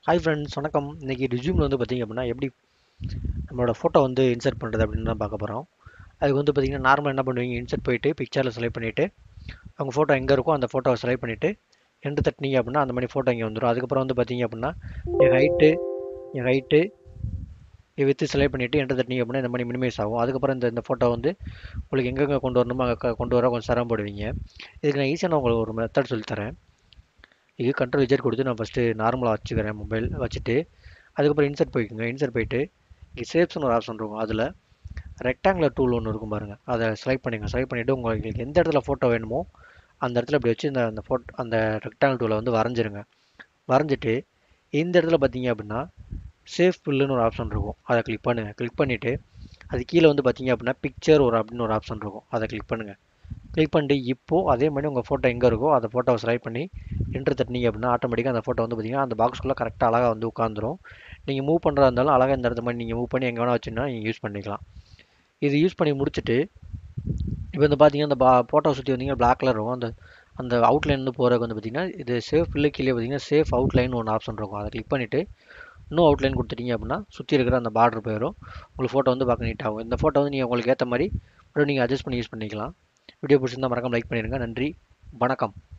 Hi friends, வணக்கம். இன்றைக்கி ரெஸ்யூமில் வந்து பார்த்திங்க அப்படின்னா எப்படி நம்மளோட ஃபோட்டோ வந்து இன்சர்ட் பண்ணுறது அப்படின்னு தான் பார்க்க போகிறோம். அதுக்கு வந்து பார்த்திங்கன்னா நார்மலாக என்ன பண்ணுவீங்க, இன்சர்ட் போயிட்டு பிக்சரில் செலக்ட் பண்ணிவிட்டு அவங்க ஃபோட்டோ எங்கே இருக்கோ அந்த ஃபோட்டோவை செலக்ட் பண்ணிவிட்டு எண்டு தட்டினீங்க அப்படின்னா அந்த மாதிரி ஃபோட்டோ இங்கே வந்துடும். அதுக்கப்புறம் வந்து பார்த்திங்க அப்படின்னா என் ஹைட்டு என் ஹைட்டு வித்து செலக்ட் பண்ணிவிட்டு எண்டு தட்டினீங்க அப்படின்னா இந்த மாதிரி மினிமைஸ் ஆகும். அதுக்கப்புறம் இந்த ஃபோட்டோ வந்து உங்களுக்கு எங்கெங்கே கொண்டு வரணுமோ அங்கே கொண்டு வர கொஞ்சம் சிரமப்படுவீங்க. இதுக்கு நான் ஈஸியாக உங்களுக்கு ஒரு மெத்தட் சொல்லித்தரேன். இது கண்ட்ரோல் விஜெட் கொடுத்து நான் ஃபஸ்ட்டு நார்மலாக வச்சுக்கிறேன், மொபைல் வச்சுட்டு அதுக்கப்புறம் இன்சர்ட் போய்க்குங்க. இன்சர்ட் போயிட்டு இங்கே ஷேப்ஸ்னு ஒரு ஆப்ஷன் இருக்கும். அதில் ரெக்டாங்குலர் டூல் ஒன்று இருக்கும் பாருங்கள், அதை செலக்ட் பண்ணிங்க. செலக்ட் பண்ணிவிட்டு உங்களுக்கு எந்த இடத்துல ஃபோட்டோ வேணுமோ அந்த இடத்துல இப்படி வச்சு அந்த ஃபோட்டோ அந்த ரெக்டாங்கிள் டூலை வந்து வரைஞ்சிருங்க. வரைஞ்சிட்டு இந்த இடத்துல பார்த்தீங்க அப்படின்னா சேஃப் ஃபில்லுன்னு ஒரு ஆப்ஷன் இருக்கும், அதை கிளிக் பண்ணுங்கள். கிளிக் பண்ணிவிட்டு அது கீழே வந்து பார்த்தீங்க அப்படின்னா பிக்சர் அப்படின்னு ஒரு ஆப்ஷன் இருக்கும், அதை கிளிக் பண்ணுங்கள். கிளிக் பண்ணிட்டு இப்போது அதே மாதிரி உங்கள் ஃபோட்டோ எங்கே இருக்கோ அந்த ஃபோட்டோவை செலக்ட் பண்ணி என்ட்ரு தட்டினீங்க அப்படின்னா ஆட்டோமேட்டிக்காக அந்த ஃபோட்டோ வந்து பார்த்தீங்கன்னா அந்த பாக்ஸ்குள்ளே கரெக்டாக அழகாக வந்து உட்காந்துரும். நீங்கள் மூவ் பண்ணுறதா இருந்தாலும் அழகாக இந்த இடத்த மாதிரி நீங்கள் மூவ் பண்ணி எங்கே வேணால் வச்சுன்னா நீங்கள் யூஸ் பண்ணிக்கலாம். இது யூஸ் பண்ணி முடிச்சுட்டு இப்போ வந்து பார்த்தீங்கன்னா அந்த ஃபோட்டோ சுற்றி வந்தீங்கன்னா பிளாக் கலர் இருக்கும். அந்த அந்த அவுட்லைன் வந்து போகிறதுக்கு வந்து பார்த்தீங்கன்னா இது சேஃப் ஃபில்லு கீழே பார்த்தீங்கன்னா சேஃப் அவுட்லைன் ஒன்று ஆப்ஷன் இருக்கும், அதை கிளிக் பண்ணிவிட்டு இன்னும் அவுட்லைன் கொடுத்துட்டீங்க அப்படின்னா சுற்றி இருக்கிற அந்த பார்டர் போயிடும். உங்களுக்கு ஃபோட்டோ வந்து பார்க்க நீட் ஆகும். இந்த ஃபோட்டோ வந்து நீங்கள் உங்களுக்கு ஏற்ற மாதிரி நீங்கள் அட்ஜஸ்ட் பண்ணி யூஸ் பண்ணிக்கலாம். வீடியோ பிடிச்சிருந்தால் மறக்காம லைக் பண்ணிடுங்க. நன்றி, வணக்கம்.